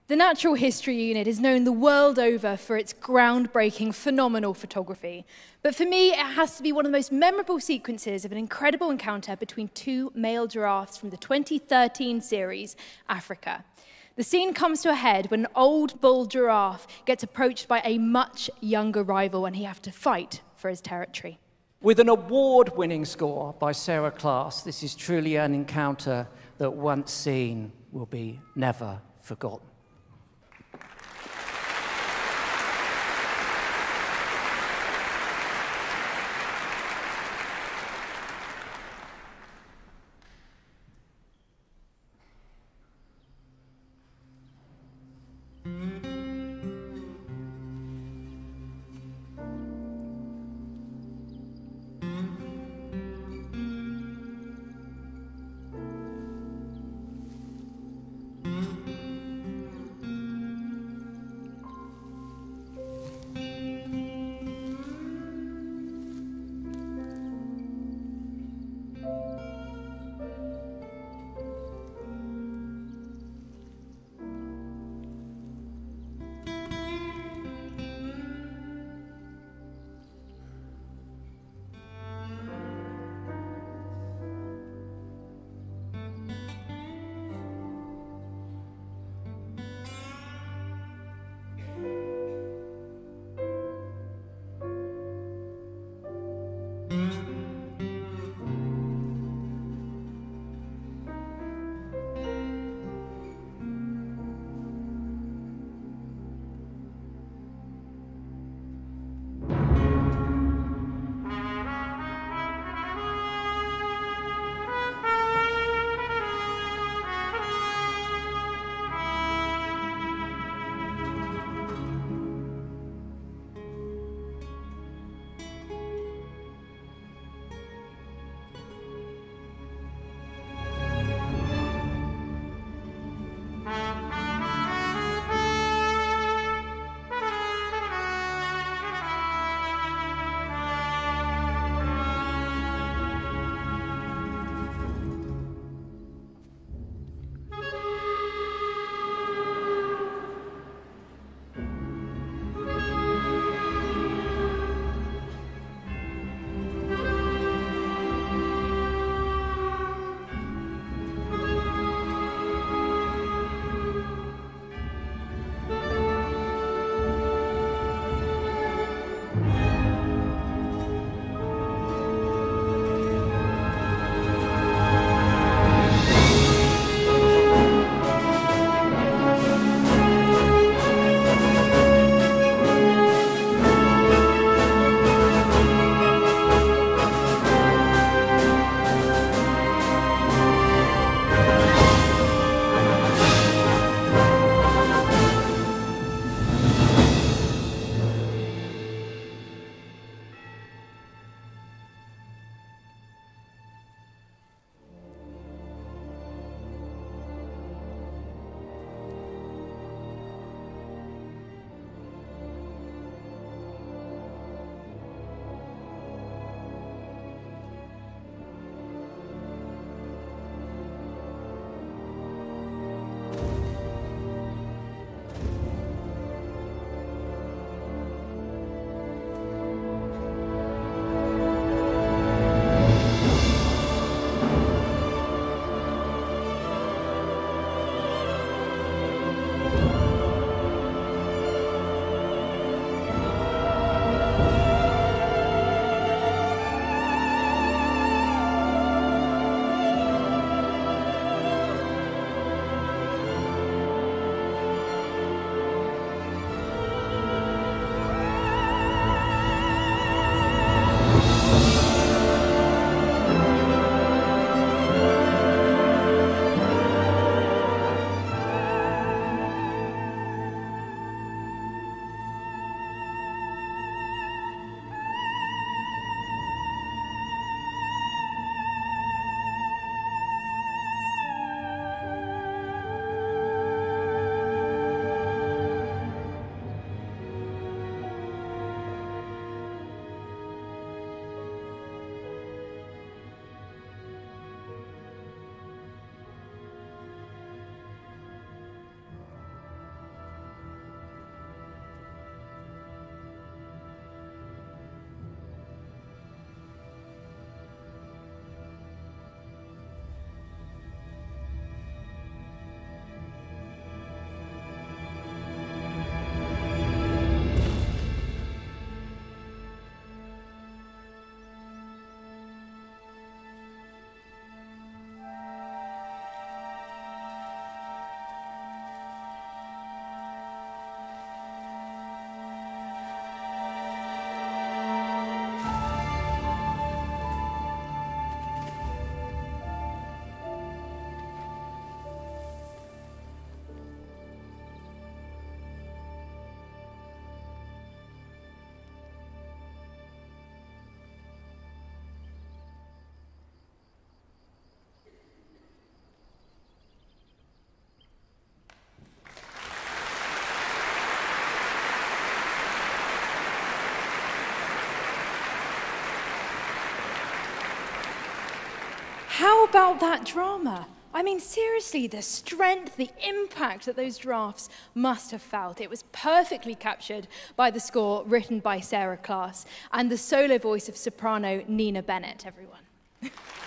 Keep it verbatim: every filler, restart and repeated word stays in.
The Natural History Unit is known the world over for its groundbreaking, phenomenal photography. But for me, it has to be one of the most memorable sequences of an incredible encounter between two male giraffes from the twenty thirteen series, Africa. The scene comes to a head when an old bull giraffe gets approached by a much younger rival and he has to fight for his territory. With an award-winning score by Sarah Class, this is truly an encounter that once seen will be never forgotten. How about that drama? I mean, seriously, the strength, the impact that those giraffes must have felt. It was perfectly captured by the score written by Sarah Klaas and the solo voice of soprano Nina Bennett, everyone.